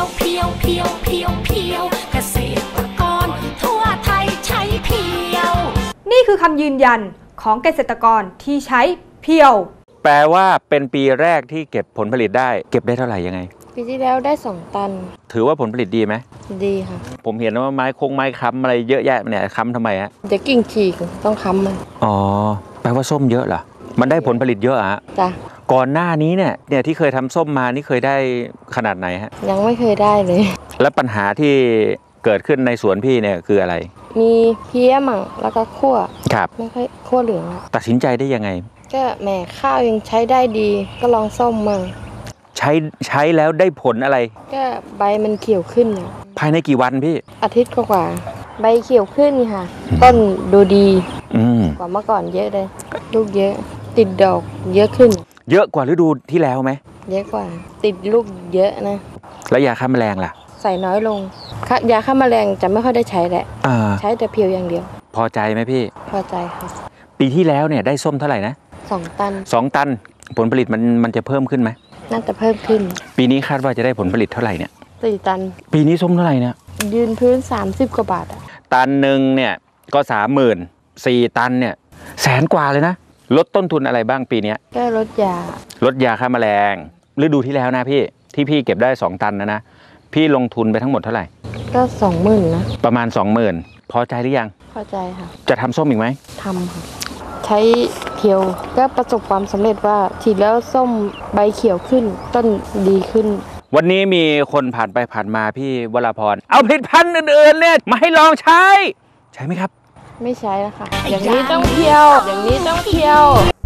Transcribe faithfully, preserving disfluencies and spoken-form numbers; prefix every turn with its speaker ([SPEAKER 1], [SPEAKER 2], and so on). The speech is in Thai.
[SPEAKER 1] เพียวเพียวเพียวเพียวเกษตรกรทั่วไทยใช้เพียว
[SPEAKER 2] นี่คือคำยืนยันของเกษตรกรที่ใช้เพียว
[SPEAKER 3] แปลว่าเป็นปีแรกที่เก็บผลผลิตได้เก็บได้เท่าไหร่ยังไง
[SPEAKER 4] ปีที่แล้วได้สองตัน
[SPEAKER 3] ถือว่าผลผลิตดีไหม
[SPEAKER 4] ดีค่ะ
[SPEAKER 3] ผมเห็นว่าไม้คงไม้ค้ำอะไรเยอะแยะเนี่ยค้ำทำไมฮะ
[SPEAKER 4] เดี๋ยวกิ่งฉีกต้องค้ำมัน
[SPEAKER 3] อ๋อแปลว่าส้มเยอะเหรอมันได้ผลผลิตเยอะอะฮะ
[SPEAKER 4] จ้ะ
[SPEAKER 3] ก่อนหน้านี้เนี่ยเนี่ยที่เคยทำส้มมานี่เคยได้ขนาดไหนฮะ
[SPEAKER 4] ยังไม่เคยได้เลย
[SPEAKER 3] แล้วปัญหาที่เกิดขึ้นในสวนพี่เนี่ยคืออะไร
[SPEAKER 4] มีเพี้ยมั่งแล้วก็ขั้ว
[SPEAKER 3] ครับ
[SPEAKER 4] ไม่ค่อยขั้วเหลือง
[SPEAKER 3] ตัดสินใจได้ยังไง
[SPEAKER 4] ก็แหมข้าวยังใช้ได้ดีก็ลองส้มมั่ง
[SPEAKER 3] ใช้ใช้แล้วได้ผลอะไร
[SPEAKER 4] ก็ใบมันเขียวขึ้น
[SPEAKER 3] ภายในกี่วันพี่
[SPEAKER 4] อาทิตย์กว่าใบเขียวขึ้นค่ะต้นดูดีกว่าเมื่อก่อนเยอะเลยลูกเยอะติดดอกเยอะขึ้น
[SPEAKER 3] เยอะกว่าฤดูที่แล้วไหม
[SPEAKER 4] เยอะกว่าติดลูกเยอะนะ
[SPEAKER 3] แล้วยาฆ่าแมลงล่ะ
[SPEAKER 4] ใส่น้อยลงยาฆ่าแมลงจะไม่ค่อยได้ใช้แหละใช้แต่เพียวอย่างเดียว
[SPEAKER 3] พอใจไหมพี่
[SPEAKER 4] พอใจค่ะ
[SPEAKER 3] ปีที่แล้วเนี่ยได้ส้มเท่าไหร่นะ
[SPEAKER 4] สองตัน
[SPEAKER 3] สองตันผลผลิตมันมันจะเพิ่มขึ้นไหม
[SPEAKER 4] น่าจะเพิ่มขึ้น
[SPEAKER 3] ปีนี้คาดว่าจะได้ผลผลิตเท่าไหร่เนี่ย
[SPEAKER 4] สี่ตัน
[SPEAKER 3] ปีนี้ส้มเท่าไหร่เนี่ย
[SPEAKER 4] ยืนพื้นสามสิบกว่าบาทอะ
[SPEAKER 3] ตันหนึ่งเนี่ยก็สามหมื่นสี่ตันเนี่ยแสนกว่าเลยนะลดต้นทุนอะไรบ้างปีนี้
[SPEAKER 4] ก็ลดยา
[SPEAKER 3] ลดยาฆ่าแมลงฤดูที่แล้วนะพี่ที่พี่เก็บได้สองตันนะนะพี่ลงทุนไปทั้งหมดเท่าไหร่
[SPEAKER 4] ก็สองหมื่นนะ
[SPEAKER 3] ประมาณสองหมื่นพอใจหรือยัง
[SPEAKER 4] พอใจค่ะ
[SPEAKER 3] จะทำส้มอีกไหม
[SPEAKER 4] ทำค่ะใช้เพียวก็ประสบความสำเร็จว่าฉีดแล้วส้มใบเขียวขึ้นต้นดีขึ้น
[SPEAKER 3] วันนี้มีคนผ่านไปผ่านมาพี่วราพรเอาผลิตภัณฑ์อื่นๆเนี่ยมาให้ลองใช้ใช่ไหมครับ
[SPEAKER 4] ไม่ใช้แล้วค่ะอย่างนี้ต้องเพียวอย่างนี้ต้องเพียว